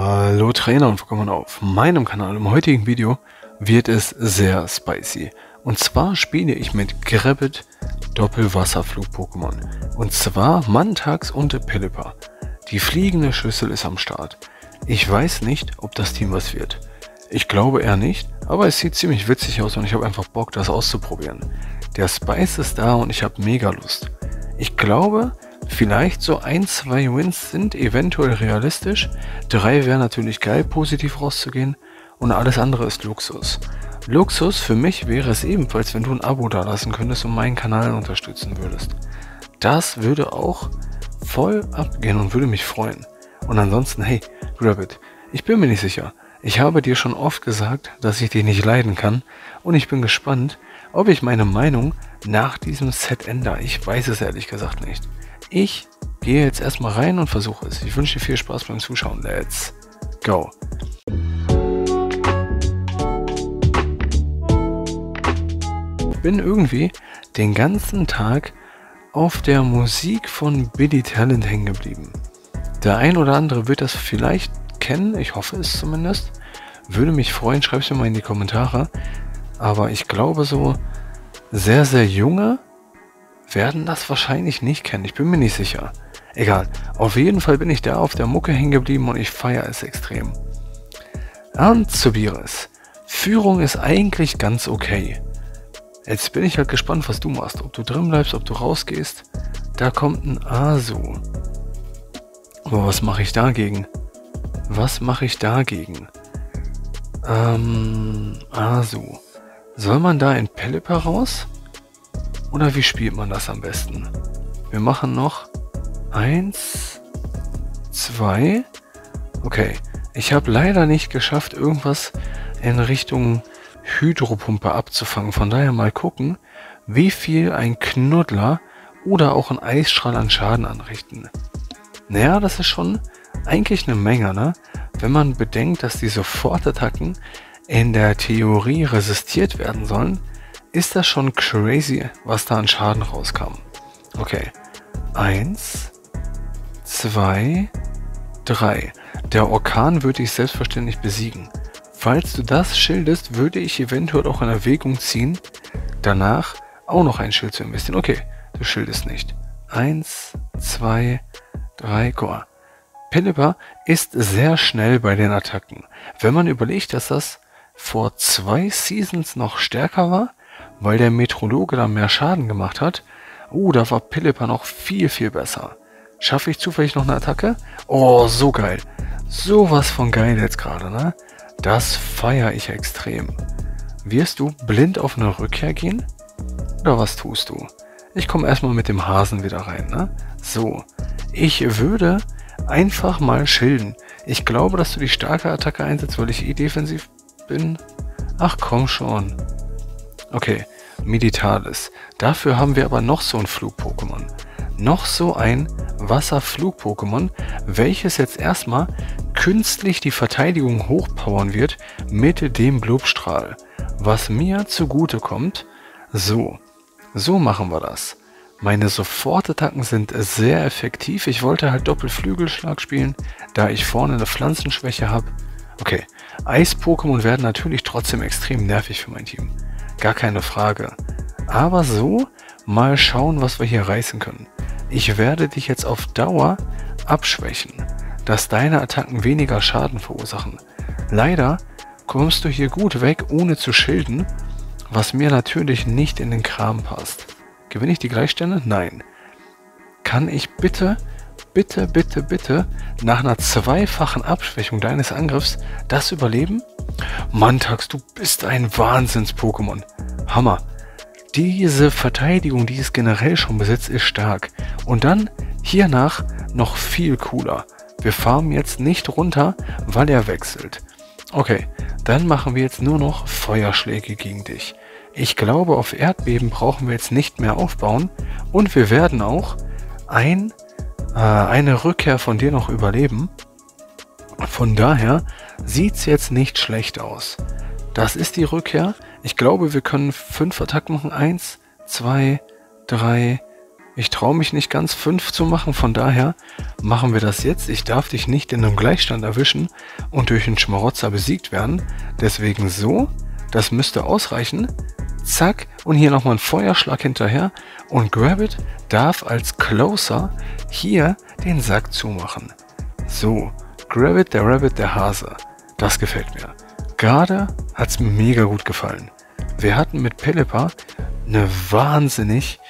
Hallo Trainer und willkommen auf meinem Kanal. Im heutigen Video wird es sehr spicy. Und zwar spiele ich mit Grabbit Doppelwasserflug-Pokémon. Und zwar Mantax und Pelipper. Die fliegende Schüssel ist am Start. Ich weiß nicht, ob das Team was wird. Ich glaube eher nicht, aber es sieht ziemlich witzig aus und ich habe einfach Bock, das auszuprobieren. Der Spice ist da und ich habe mega Lust. Ich glaube, vielleicht so 1-2 Wins sind eventuell realistisch. 3 wäre natürlich geil, positiv rauszugehen. Und alles andere ist Luxus. Luxus für mich wäre es ebenfalls, wenn du ein Abo dalassen könntest und meinen Kanal unterstützen würdest. Das würde auch voll abgehen und würde mich freuen. Und ansonsten, hey, Grabbit, ich bin mir nicht sicher. Ich habe dir schon oft gesagt, dass ich dich nicht leiden kann. Und ich bin gespannt, ob ich meine Meinung nach diesem Set ändere. Ich weiß es ehrlich gesagt nicht. Ich gehe jetzt erstmal rein und versuche es. Ich wünsche dir viel Spaß beim Zuschauen. Let's go! Ich bin irgendwie den ganzen Tag auf der Musik von Billy Talent hängen geblieben. Der ein oder andere wird das vielleicht kennen. Ich hoffe es zumindest. Würde mich freuen, schreib es mir mal in die Kommentare. Aber ich glaube so sehr, sehr junge werden das wahrscheinlich nicht kennen. Ich bin mir nicht sicher. Egal. Auf jeden Fall bin ich da auf der Mucke hängen geblieben und ich feiere es extrem. Anzubiris. Führung ist eigentlich ganz okay. Jetzt bin ich halt gespannt, was du machst. Ob du drin bleibst, ob du rausgehst. Da kommt ein Asu. Aber was mache ich dagegen? Was mache ich dagegen? Asu. Soll man da in Pelipper raus? Oder wie spielt man das am besten? Wir machen noch 1, 2. Okay, ich habe leider nicht geschafft, irgendwas in Richtung Hydropumpe abzufangen. Von daher mal gucken, wie viel ein Knuddler oder auch ein Eisstrahl an Schaden anrichten. Naja, das ist schon eigentlich eine Menge, ne? Wenn man bedenkt, dass die Sofortattacken in der Theorie resistiert werden sollen, ist das schon crazy, was da an Schaden rauskam. Okay. 1, 2, 3. Der Orkan würde ich selbstverständlich besiegen. Falls du das schildest, würde ich eventuell auch in Erwägung ziehen, danach auch noch ein Schild zu investieren. Okay, du schildest nicht. 1, 2, 3, guck mal. Pelipper ist sehr schnell bei den Attacken. Wenn man überlegt, dass das vor 2 Seasons noch stärker war, weil der Metrologe da mehr Schaden gemacht hat. Da war Pelipper noch viel, viel besser. Schaffe ich zufällig noch eine Attacke? Oh, so geil. Sowas von geil jetzt gerade, ne? Das feiere ich extrem. Wirst du blind auf eine Rückkehr gehen? Oder was tust du? Ich komme erstmal mit dem Hasen wieder rein, ne? So. Ich würde einfach mal schilden. Ich glaube, dass du die starke Attacke einsetzt, weil ich defensiv bin. Ach komm schon. Okay, Meditalis. Dafür haben wir aber noch so ein Flug-Pokémon. Noch so ein Wasserflug-Pokémon, welches jetzt erstmal künstlich die Verteidigung hochpowern wird mit dem Blubstrahl. Was mir zugute kommt. So machen wir das. Meine Sofortattacken sind sehr effektiv. Ich wollte halt Doppelflügelschlag spielen, da ich vorne eine Pflanzenschwäche habe. Okay, Eis-Pokémon werden natürlich trotzdem extrem nervig für mein Team. Gar keine Frage. Aber so, mal schauen, was wir hier reißen können. Ich werde dich jetzt auf Dauer abschwächen, dass deine Attacken weniger Schaden verursachen. Leider kommst du hier gut weg, ohne zu schilden, was mir natürlich nicht in den Kram passt. Gewinne ich die Gleichstände? Nein. Kann ich bitte nach einer zweifachen Abschwächung deines Angriffs das überleben? Mantax, du bist ein Wahnsinns-Pokémon. Hammer. Diese Verteidigung, die es generell schon besitzt, ist stark. Und dann hiernach noch viel cooler. Wir farmen jetzt nicht runter, weil er wechselt. Okay, dann machen wir jetzt nur noch Feuerschläge gegen dich. Ich glaube, auf Erdbeben brauchen wir jetzt nicht mehr aufbauen. Und wir werden auch eine Rückkehr von dir noch überleben. Von daher sieht es jetzt nicht schlecht aus. Das ist die Rückkehr. Ich glaube, wir können 5 Attacken machen. 1, 2, 3. Ich traue mich nicht ganz 5 zu machen, von daher machen wir das jetzt. Ich darf dich nicht in einem Gleichstand erwischen und durch einen Schmarotzer besiegt werden. Deswegen so, das müsste ausreichen. Zack, und hier nochmal ein Feuerschlag hinterher. Und Grabbit darf als Closer hier den Sack zumachen. So, Grabbit, der Rabbit, der Hase. Das gefällt mir. Gerade hat es mir mega gut gefallen. Wir hatten mit Pelipper eine wahnsinnig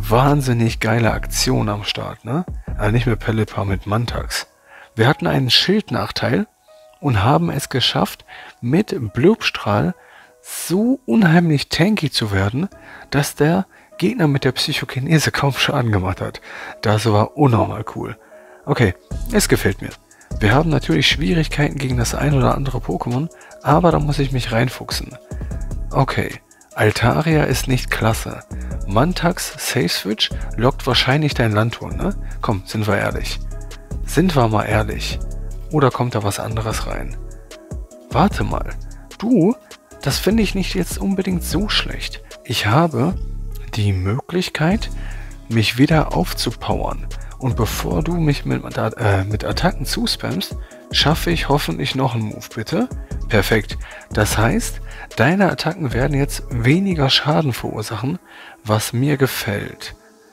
geile Aktion am Start, ne? Also nicht mit Pelipper, mit Mantax. Wir hatten einen Schildnachteil und haben es geschafft, mit Blubstrahl so unheimlich tanky zu werden, dass der Gegner mit der Psychokinese kaum Schaden gemacht hat. Das war unnormal cool. Okay, es gefällt mir. Wir haben natürlich Schwierigkeiten gegen das ein oder andere Pokémon, aber da muss ich mich reinfuchsen. Okay, Altaria ist nicht klasse. Mantax Safe Switch lockt wahrscheinlich dein Landhuhn, ne? Komm, sind wir ehrlich. Sind wir mal ehrlich. Oder kommt da was anderes rein? Warte mal. Du, das finde ich nicht jetzt unbedingt so schlecht. Ich habe die Möglichkeit, mich wieder aufzupowern. Und bevor du mich mit Attacken zuspammst, schaffe ich hoffentlich noch einen Move, bitte. Perfekt. Das heißt, deine Attacken werden jetzt weniger Schaden verursachen, was mir gefällt.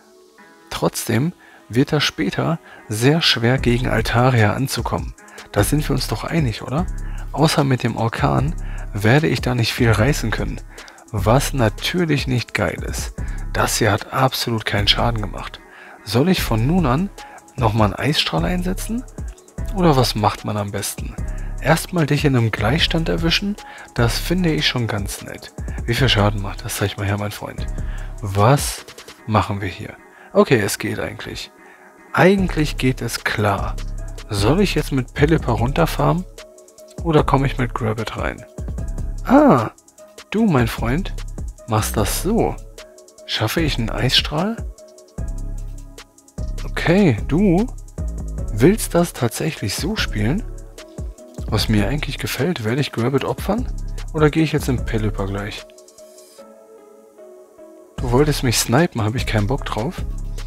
Trotzdem wird das später sehr schwer gegen Altaria anzukommen. Da sind wir uns doch einig, oder? Außer mit dem Orkan werde ich da nicht viel reißen können. Was natürlich nicht geil ist. Das hier hat absolut keinen Schaden gemacht. Soll ich von nun an nochmal einen Eisstrahl einsetzen? Oder was macht man am besten? Erstmal dich in einem Gleichstand erwischen, das finde ich schon ganz nett. Wie viel Schaden macht das? Zeig mal her, mein Freund. Was machen wir hier? Okay, es geht eigentlich. Eigentlich geht es klar. Soll ich jetzt mit Pelipper runterfarmen? Oder komme ich mit Grabbit rein? Ah, du, mein Freund, machst das so. Schaffe ich einen Eisstrahl? Okay, du willst das tatsächlich so spielen? Was mir eigentlich gefällt, werde ich Grabbit opfern? Oder gehe ich jetzt in Pelipper gleich? Du wolltest mich snipen, habe ich keinen Bock drauf?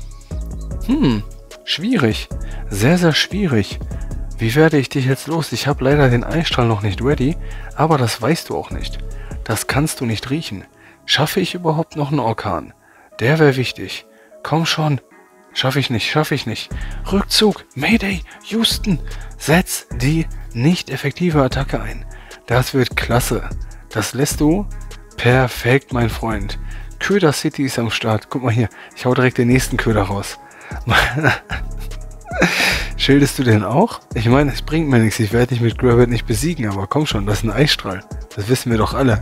Schwierig. Sehr, sehr schwierig. Wie werde ich dich jetzt los? Ich habe leider den Eisstrahl noch nicht ready, aber das weißt du auch nicht. Das kannst du nicht riechen. Schaffe ich überhaupt noch einen Orkan? Der wäre wichtig. Komm schon. Schaffe ich nicht, schaffe ich nicht. Rückzug, Mayday, Houston. Setz die nicht effektive Attacke ein. Das wird klasse. Das lässt du perfekt, mein Freund. Köder City ist am Start. Guck mal hier, ich hau direkt den nächsten Köder raus. Schildest du den auch? Ich meine, es bringt mir nichts. Ich werde dich mit Grabbit nicht besiegen, aber komm schon, das ist ein Eisstrahl. Das wissen wir doch alle.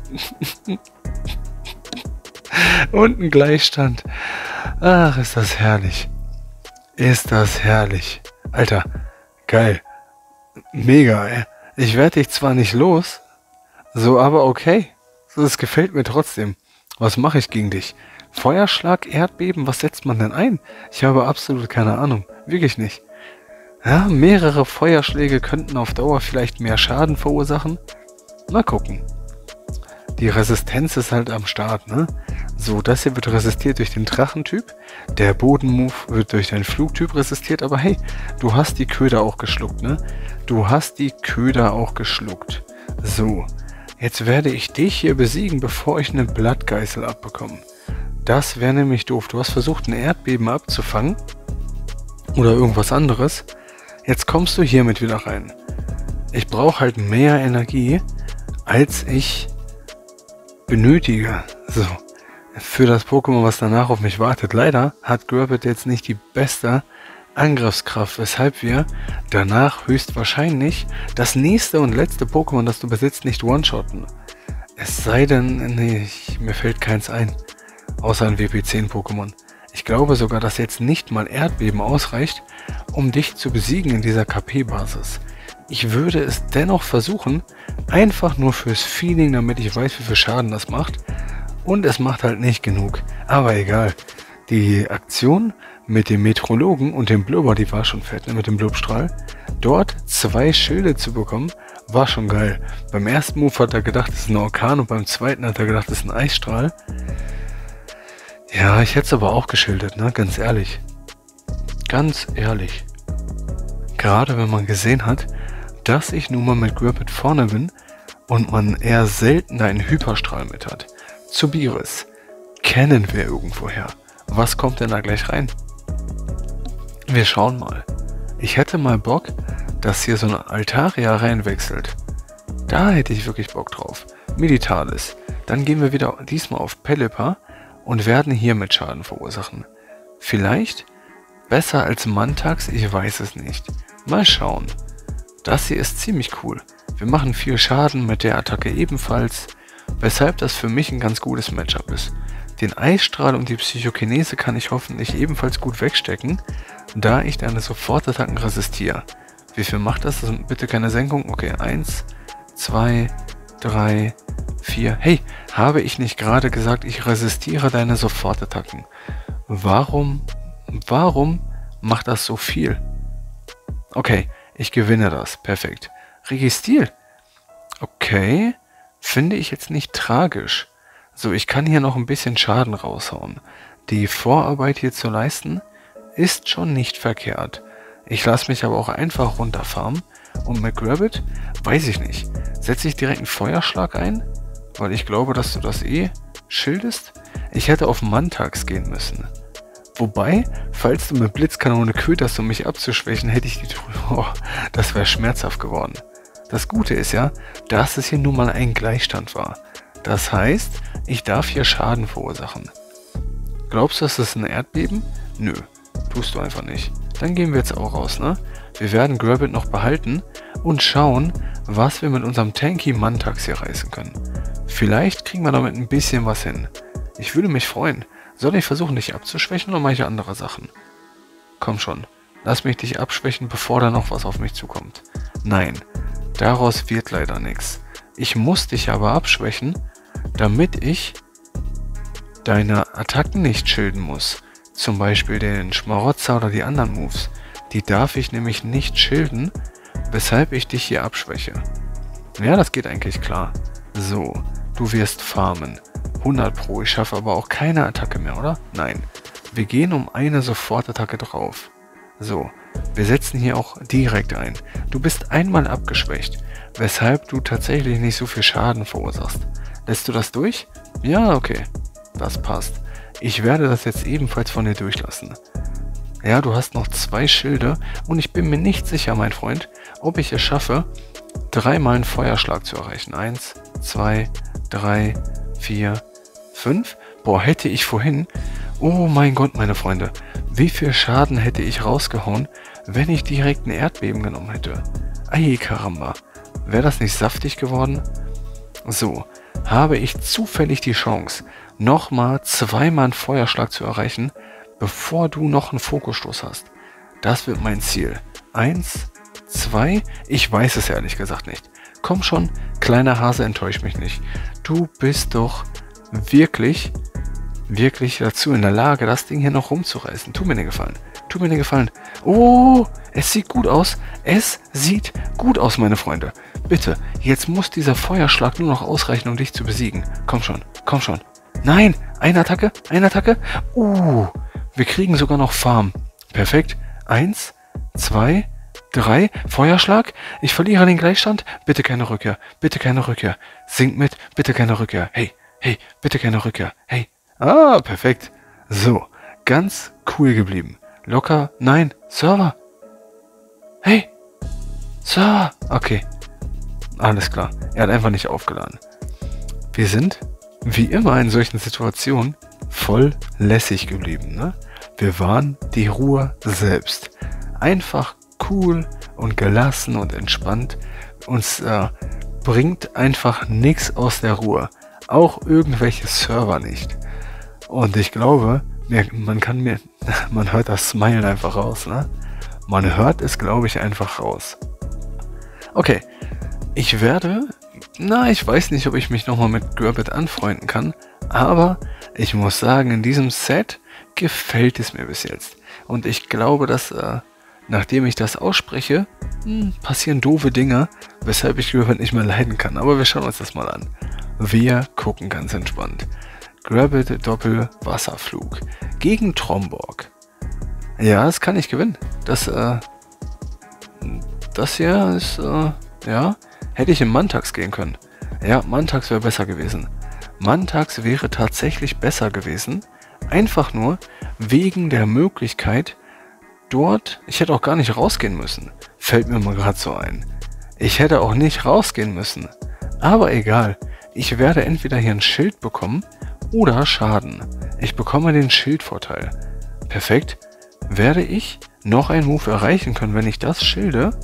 Und ein Gleichstand. Ach, ist das herrlich. Ist das herrlich. Alter, geil. Mega, ey. Ich werde dich zwar nicht los, so aber okay. So, das gefällt mir trotzdem. Was mache ich gegen dich? Feuerschlag, Erdbeben, was setzt man denn ein? Ich habe absolut keine Ahnung. Wirklich nicht. Ja, mehrere Feuerschläge könnten auf Dauer vielleicht mehr Schaden verursachen. Mal gucken. Die Resistenz ist halt am Start, ne? So, das hier wird resistiert durch den Drachentyp. Der Bodenmove wird durch deinen Flugtyp resistiert. Aber hey, du hast die Köder auch geschluckt, ne? Du hast die Köder auch geschluckt. So, jetzt werde ich dich hier besiegen, bevor ich eine Blattgeißel abbekomme. Das wäre nämlich doof. Du hast versucht, ein Erdbeben abzufangen. Oder irgendwas anderes. Jetzt kommst du hiermit wieder rein. Ich brauche halt mehr Energie, als ich benötige. So. Für das Pokémon, was danach auf mich wartet. Leider hat Grabbit jetzt nicht die beste Angriffskraft, weshalb wir danach höchstwahrscheinlich das nächste und letzte Pokémon, das du besitzt, nicht one-shotten. Es sei denn, nee, mir fällt keins ein. Außer ein WP10 Pokémon. Ich glaube sogar, dass jetzt nicht mal Erdbeben ausreicht, um dich zu besiegen in dieser KP-Basis. Ich würde es dennoch versuchen, einfach nur fürs Feeling, damit ich weiß, wie viel Schaden das macht. Und es macht halt nicht genug. Aber egal. Die Aktion mit dem Meteorologen und dem Blubber, die war schon fett, ne, mit dem Blubstrahl. Dort 2 Schilde zu bekommen, war schon geil. Beim ersten Move hat er gedacht, es ist ein Orkan und beim zweiten hat er gedacht, es ist ein Eisstrahl. Ja, ich hätte es aber auch geschildert, ne? Ganz ehrlich. Ganz ehrlich. Gerade wenn man gesehen hat, dass ich nun mal mit Grabbit vorne bin und man eher selten einen Hyperstrahl mit hat. Zubiris. Kennen wir irgendwoher. Was kommt denn da gleich rein? Wir schauen mal. Ich hätte mal Bock, dass hier so eine Altaria reinwechselt. Da hätte ich wirklich Bock drauf. Militalis. Dann gehen wir wieder diesmal auf Pelipper und werden hier mit Schaden verursachen. Vielleicht besser als Mantax, ich weiß es nicht. Mal schauen. Das hier ist ziemlich cool. Wir machen viel Schaden mit der Attacke ebenfalls, weshalb das für mich ein ganz gutes Matchup ist. Den Eisstrahl und die Psychokinese kann ich hoffentlich ebenfalls gut wegstecken, da ich deine Sofortattacken resistiere. Wie viel macht das? Bitte keine Senkung. Okay, 1, 2, 3, 4. Hey, habe ich nicht gerade gesagt, ich resistiere deine Sofortattacken? Warum macht das so viel? Okay, ich gewinne das. Perfekt. Registil. Okay, finde ich jetzt nicht tragisch. So, ich kann hier noch ein bisschen Schaden raushauen. Die Vorarbeit hier zu leisten, ist schon nicht verkehrt. Ich lasse mich aber auch einfach runterfarmen. Und mit Grabbit, weiß ich nicht. Setze ich direkt einen Feuerschlag ein? Weil ich glaube, dass du das schildest. Ich hätte auf Mantax gehen müssen. Wobei, falls du mit Blitzkanone köderst, um mich abzuschwächen, hätte ich die... Oh, das wäre schmerzhaft geworden. Das Gute ist ja, dass es hier nun mal ein Gleichstand war. Das heißt, ich darf hier Schaden verursachen. Glaubst du, das ist ein Erdbeben? Nö, tust du einfach nicht. Dann gehen wir jetzt auch raus, ne? Wir werden Grabbit noch behalten und schauen, was wir mit unserem Tanky Mantax hier reißen können. Vielleicht kriegen wir damit ein bisschen was hin. Ich würde mich freuen. Soll ich versuchen, dich abzuschwächen oder mache ich andere Sachen? Komm schon, lass mich dich abschwächen, bevor da noch was auf mich zukommt. Nein, daraus wird leider nichts. Ich muss dich aber abschwächen, damit ich deine Attacken nicht schilden muss. Zum Beispiel den Schmarotzer oder die anderen Moves. Die darf ich nämlich nicht schilden, weshalb ich dich hier abschwäche. Ja, das geht eigentlich klar. So, du wirst farmen. 100 Pro, ich schaffe aber auch keine Attacke mehr, oder? Nein. Wir gehen um eine Sofortattacke drauf. So, wir setzen hier auch direkt ein. Du bist einmal abgeschwächt, weshalb du tatsächlich nicht so viel Schaden verursachst. Lässt du das durch? Ja, okay. Das passt. Ich werde das jetzt ebenfalls von dir durchlassen. Ja, du hast noch 2 Schilde und ich bin mir nicht sicher, mein Freund, ob ich es schaffe, 3-mal einen Feuerschlag zu erreichen. 1, 2, 3, 4, 5. Boah, hätte ich vorhin... Oh mein Gott, meine Freunde. Wie viel Schaden hätte ich rausgehauen, wenn ich direkt ein Erdbeben genommen hätte? Ei, Karamba. Wäre das nicht saftig geworden? So, habe ich zufällig die Chance, nochmal 2-mal einen Feuerschlag zu erreichen, bevor du noch einen Fokusstoß hast. Das wird mein Ziel. 1, 2, ich weiß es ehrlich gesagt nicht. Komm schon, kleiner Hase, enttäusch mich nicht. Du bist doch wirklich dazu in der Lage, das Ding hier noch rumzureißen. Tu mir den Gefallen. Tu mir den Gefallen. Oh, es sieht gut aus. Es sieht gut aus, meine Freunde. Bitte, jetzt muss dieser Feuerschlag nur noch ausreichen, um dich zu besiegen. Komm schon, komm schon. Nein, eine Attacke, eine Attacke. Wir kriegen sogar noch Farm. Perfekt. 1, 2, 3, Feuerschlag. Ich verliere den Gleichstand. Bitte keine Rückkehr. Bitte keine Rückkehr. Sinkt mit. Bitte keine Rückkehr. Hey, hey, bitte keine Rückkehr. Hey. Ah, perfekt. So, ganz cool geblieben. Locker. Nein, Server. Hey. Server. Okay. Alles klar. Er hat einfach nicht aufgeladen. Wir sind, wie immer in solchen Situationen, voll lässig geblieben, ne? Wir waren die Ruhe selbst. Einfach cool und gelassen und entspannt. Uns bringt einfach nichts aus der Ruhe. Auch irgendwelche Server nicht. Und ich glaube, man hört das Smile einfach raus, ne? Man hört es, glaube ich, einfach raus. Okay, ich weiß nicht, ob ich mich nochmal mit Grabbit anfreunden kann, aber ich muss sagen, in diesem Set gefällt es mir bis jetzt. Und ich glaube, dass, nachdem ich das ausspreche, passieren doofe Dinge, weshalb ich Grabbit nicht mehr leiden kann. Aber wir schauen uns das mal an. Wir gucken ganz entspannt. Grabbit Doppelwasserflug gegen Tromborg. Ja, das kann ich gewinnen. Das hier ist, ja, hätte ich in Mantax gehen können. Ja, Mantax wäre besser gewesen. Mantax wäre tatsächlich besser gewesen. Einfach nur wegen der Möglichkeit, dort, ich hätte auch gar nicht rausgehen müssen. Fällt mir mal gerade so ein. Ich hätte auch nicht rausgehen müssen. Aber egal, ich werde entweder hier ein Schild bekommen oder Schaden. Ich bekomme den Schildvorteil. Perfekt. Werde ich noch einen Move erreichen können, wenn ich das schilde?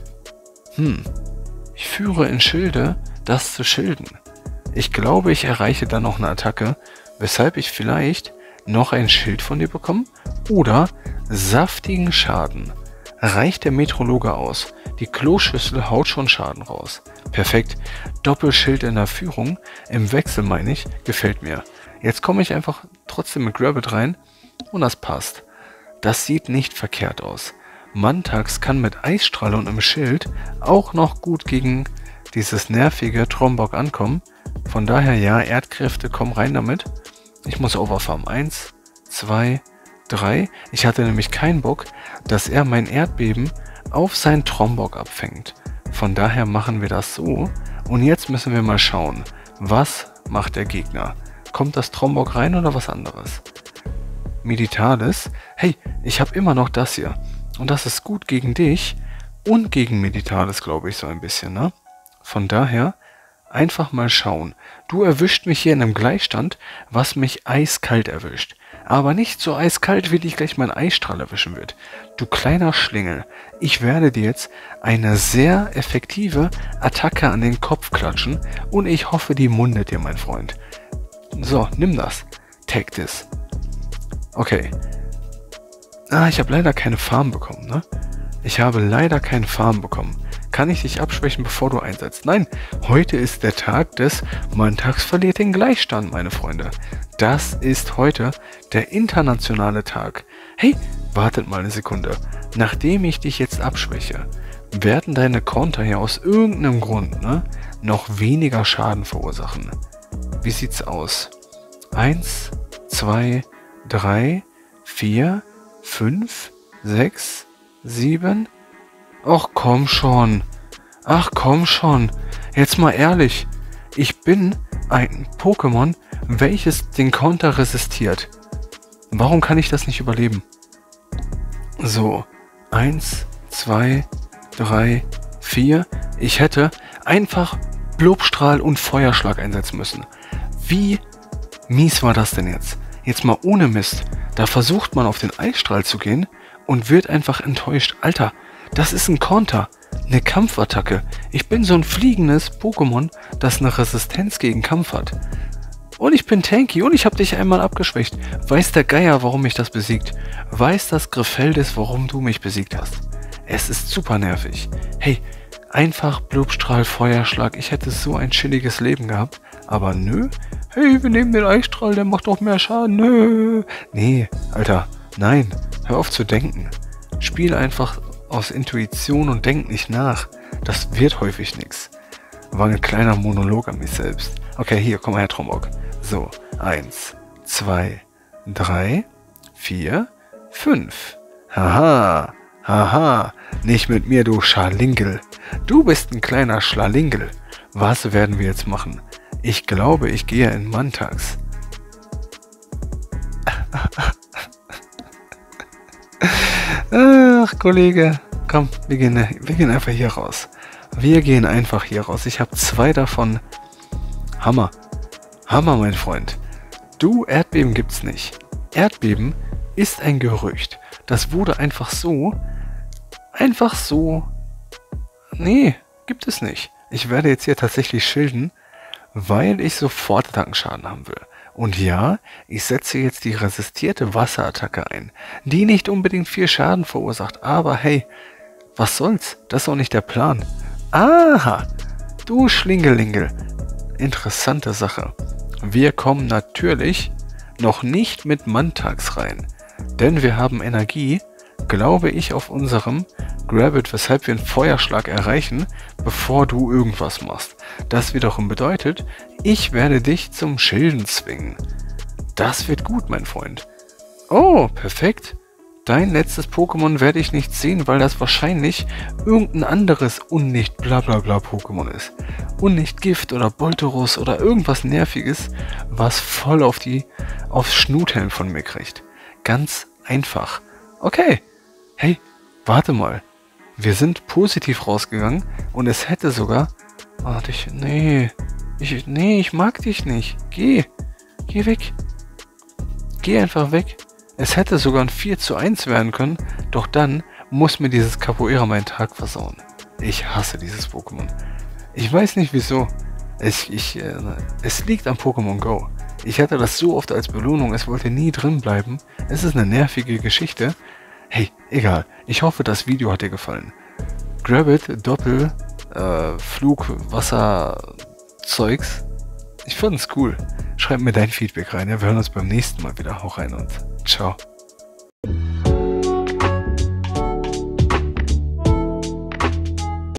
Ich führe in Schilde, das zu schilden. Ich glaube, ich erreiche dann noch eine Attacke, weshalb ich vielleicht noch ein Schild von dir bekomme oder saftigen Schaden. Reicht der Metrologe aus? Die Kloschüssel haut schon Schaden raus. Perfekt. Doppelschild in der Führung, im Wechsel meine ich, gefällt mir. Jetzt komme ich einfach trotzdem mit Grabbit rein und das passt. Das sieht nicht verkehrt aus. Mantax kann mit Eisstrahl und im Schild auch noch gut gegen dieses nervige Tromborg ankommen. Von daher ja, Erdkräfte, komm rein damit. Ich muss overfarmen. 1, 2, 3. Ich hatte nämlich keinen Bock, dass er mein Erdbeben auf sein Tromborg abfängt. Von daher machen wir das so. Und jetzt müssen wir mal schauen, was macht der Gegner? Kommt das Tromborg rein oder was anderes? Meditalis. Hey, ich habe immer noch das hier. Und das ist gut gegen dich und gegen Meditalis, glaube ich, so ein bisschen, ne? Von daher einfach mal schauen. Du erwischt mich hier in einem Gleichstand, was mich eiskalt erwischt. Aber nicht so eiskalt, wie dich gleich mein Eisstrahl erwischen wird. Du kleiner Schlingel, ich werde dir jetzt eine sehr effektive Attacke an den Kopf klatschen und ich hoffe, die mundet dir, mein Freund. So, nimm das. Take this. Okay. Ich habe leider keine Farm bekommen, ne? Ich habe leider keine Farm bekommen. Kann ich dich abschwächen, bevor du einsetzt? Nein, heute ist der Tag des Mantax verliert den Gleichstand, meine Freunde. Das ist heute der internationale Tag. Hey, wartet mal eine Sekunde. Nachdem ich dich jetzt abschwäche, werden deine Konter hier aus irgendeinem Grund, ne, noch weniger Schaden verursachen. Wie sieht's aus? 1, 2, 3, 4, 5, 6, 7. Ach komm schon. Ach komm schon. Jetzt mal ehrlich. Ich bin ein Pokémon, welches den Konter resistiert. Warum kann ich das nicht überleben? So. 1, 2, 3, 4. Ich hätte einfach Blubstrahl und Feuerschlag einsetzen müssen. Wie mies war das denn jetzt? Jetzt mal ohne Mist. Da versucht man auf den Eisstrahl zu gehen und wird einfach enttäuscht. Alter, das ist ein Konter. Eine Kampfattacke. Ich bin so ein fliegendes Pokémon, das eine Resistenz gegen Kampf hat. Und ich bin tanky und ich habe dich einmal abgeschwächt. Weiß der Geier, warum mich das besiegt? Weiß das Griffeldes, warum du mich besiegt hast? Es ist super nervig. Hey, einfach Blubstrahl, Feuerschlag. Ich hätte so ein chilliges Leben gehabt. Aber nö. Hey, wir nehmen den Eisstrahl, der macht doch mehr Schaden. Nö. Nee, Alter, nein. Hör auf zu denken. Spiel einfach aus Intuition und denk nicht nach. Das wird häufig nichts. War ein kleiner Monolog an mich selbst. Okay, hier, komm her, Tromborg. So, 1, 2, 3, 4, 5. Haha, haha, nicht mit mir, du Schalingel. Du bist ein kleiner Schalingel. Was werden wir jetzt machen? Ich glaube, ich gehe in Mantax. Ach, Kollege, komm, wir gehen einfach hier raus. Wir gehen einfach hier raus. Ich habe 2 davon. Hammer. Hammer, mein Freund. Du, Erdbeben gibt's nicht. Erdbeben ist ein Gerücht. Das wurde einfach so. Nee, gibt es nicht. Ich werde jetzt hier tatsächlich schilden, weil ich sofort Attackenschaden haben will. Und ja, ich setze jetzt die resistierte Wasserattacke ein, die nicht unbedingt viel Schaden verursacht, aber hey, was soll's? Das ist auch nicht der Plan. Aha, du Schlingelingel. Interessante Sache. Wir kommen natürlich noch nicht mit Mantax rein, denn wir haben Energie, glaube ich, auf unserem Grabbit, weshalb wir einen Feuerschlag erreichen, bevor du irgendwas machst. Das wiederum bedeutet, ich werde dich zum Schilden zwingen. Das wird gut, mein Freund. Oh, perfekt. Dein letztes Pokémon werde ich nicht sehen, weil das wahrscheinlich irgendein anderes Unnicht blablabla Pokémon ist. Unnicht Gift oder Bolterus oder irgendwas Nerviges, was voll aufs Schnuthelm von mir kriegt. Ganz einfach. Okay. Hey, warte mal. Wir sind positiv rausgegangen und es hätte sogar... Warte, ich mag dich nicht. Geh weg. Geh einfach weg. Es hätte sogar ein 4:1 werden können, doch dann muss mir dieses Capoeira meinen Tag versauen. Ich hasse dieses Pokémon. Ich weiß nicht wieso. Es liegt am Pokémon Go. Ich hatte das so oft als Belohnung, es wollte nie drin bleiben. Es ist eine nervige Geschichte. Hey, egal. Ich hoffe, das Video hat dir gefallen. Grabbit, Doppel, Flug, Wasser, Zeugs. Ich fand's cool. Schreib mir dein Feedback rein. Ja, wir hören uns beim nächsten Mal wieder. Hau rein und ciao.